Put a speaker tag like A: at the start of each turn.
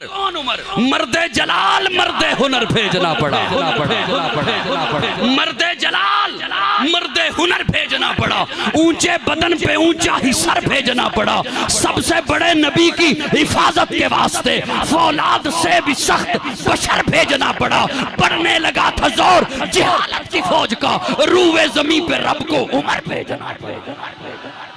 A: कौन उमर? मर्दे जलाल मर्दे हुनर भेजना पड़ा, मर्दे जलाल मर्दे हुनर भेजना पड़ा, ऊंचे बदन पे ऊंचा ही सर भेजना पड़ा, सबसे बड़े नबी की हिफाजत के वास्ते फौलाद से भी सख्त बशर भेजना पड़ा। पड़ने लगा था जोर जिहालत की फौज का, रूए जमी पे रब को उमर भेजना पड़ा।